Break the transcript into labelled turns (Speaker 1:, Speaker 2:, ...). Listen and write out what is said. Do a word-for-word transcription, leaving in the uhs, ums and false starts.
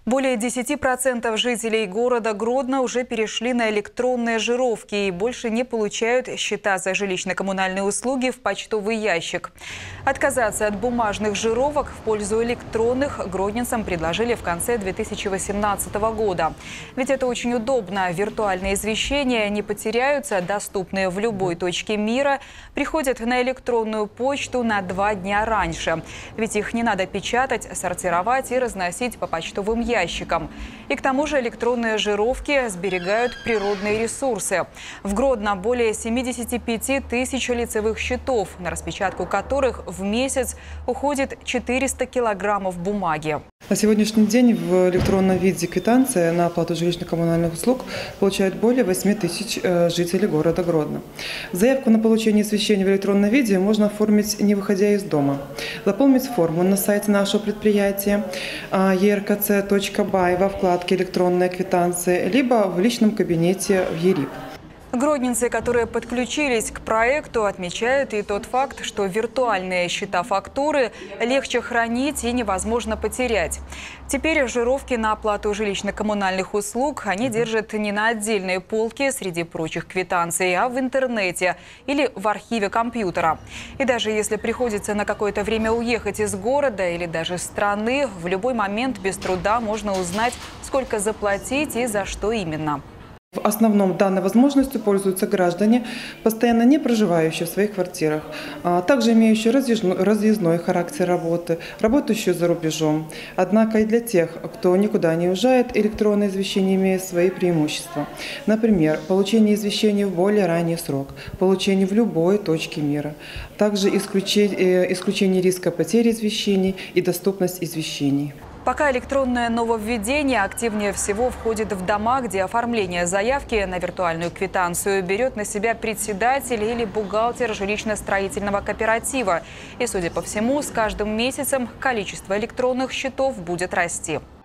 Speaker 1: Более десяти процентов жителей города Гродно уже перешли на электронные жировки и больше не получают счета за жилищно-коммунальные услуги в почтовый ящик. Отказаться от бумажных жировок в пользу электронных гродненцам предложили в конце две тысячи восемнадцатого года. Ведь это очень удобно. Виртуальные извещения не потеряются, доступные в любой точке мира, приходят на электронную почту на два дня раньше. Ведь их не надо печатать, сортировать и разносить по почтовым ящикам. ящикам. И к тому же электронные жировки сберегают природные ресурсы. В Гродно более семидесяти пяти тысяч лицевых счетов, на распечатку которых в месяц уходит четыреста килограммов бумаги.
Speaker 2: На сегодняшний день в электронном виде квитанции на оплату жилищно-коммунальных услуг получают более восьми тысяч жителей города Гродно. Заявку на получение извещения в электронном виде можно оформить, не выходя из дома. Заполнить форму на сайте нашего предприятия е эр ка цэ точка бай во вкладке «Электронная квитанция», либо в личном кабинете в е эр и пэ.
Speaker 1: Гродненцы, которые подключились к проекту, отмечают и тот факт, что виртуальные счета-фактуры легче хранить и невозможно потерять. Теперь жировки на оплату жилищно-коммунальных услуг они держат не на отдельной полке среди прочих квитанций, а в интернете или в архиве компьютера. И даже если приходится на какое-то время уехать из города или даже страны, в любой момент без труда можно узнать, сколько заплатить и за что именно.
Speaker 2: В основном данной возможностью пользуются граждане, постоянно не проживающие в своих квартирах, а также имеющие разъездной характер работы, работающие за рубежом. Однако и для тех, кто никуда не уезжает, электронное извещение имеет свои преимущества. Например, получение извещений в более ранний срок, получение в любой точке мира, также исключение, исключение риска потери извещений и доступность извещений.
Speaker 1: Пока электронное нововведение активнее всего входит в дома, где оформление заявки на виртуальную квитанцию берет на себя председатель или бухгалтер жилищно-строительного кооператива. И, судя по всему, с каждым месяцем количество электронных счетов будет расти.